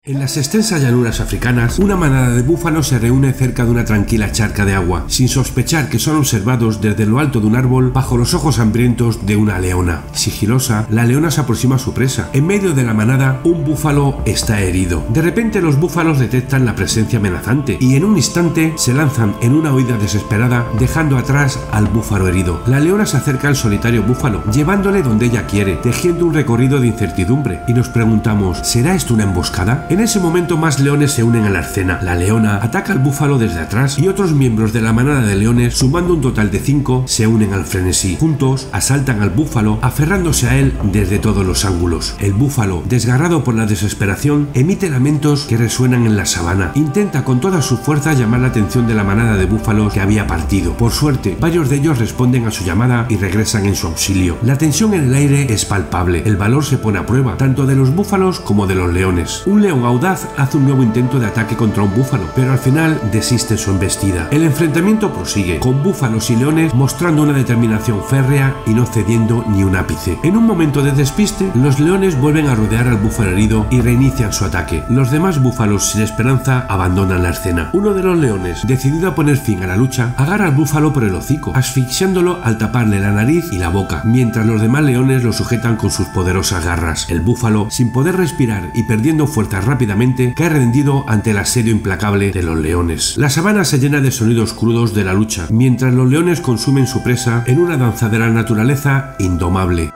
En las extensas llanuras africanas, una manada de búfalos se reúne cerca de una tranquila charca de agua, sin sospechar que son observados desde lo alto de un árbol bajo los ojos hambrientos de una leona. Sigilosa, la leona se aproxima a su presa. En medio de la manada, un búfalo está herido. De repente los búfalos detectan la presencia amenazante y en un instante se lanzan en una huida desesperada, dejando atrás al búfalo herido. La leona se acerca al solitario búfalo, llevándole donde ella quiere, tejiendo un recorrido de incertidumbre, y nos preguntamos, ¿será esto una emboscada? En ese momento más leones se unen a la escena. La leona ataca al búfalo desde atrás y otros miembros de la manada de leones, sumando un total de 5, se unen al frenesí. Juntos asaltan al búfalo, aferrándose a él desde todos los ángulos. El búfalo, desgarrado por la desesperación, emite lamentos que resuenan en la sabana. Intenta con toda su fuerza llamar la atención de la manada de búfalos que había partido. Por suerte, varios de ellos responden a su llamada y regresan en su auxilio. La tensión en el aire es palpable. El valor se pone a prueba, tanto de los búfalos como de los leones. Un león audaz hace un nuevo intento de ataque contra un búfalo, pero al final desiste en su embestida. El enfrentamiento prosigue, con búfalos y leones mostrando una determinación férrea y no cediendo ni un ápice. En un momento de despiste, los leones vuelven a rodear al búfalo herido y reinician su ataque. Los demás búfalos sin esperanza abandonan la escena. Uno de los leones, decidido a poner fin a la lucha, agarra al búfalo por el hocico, asfixiándolo al taparle la nariz y la boca, mientras los demás leones lo sujetan con sus poderosas garras. El búfalo, sin poder respirar y perdiendo fuerzas rápidamente, cae rendido ante el asedio implacable de los leones. La sabana se llena de sonidos crudos de la lucha, mientras los leones consumen su presa en una danza de la naturaleza indomable.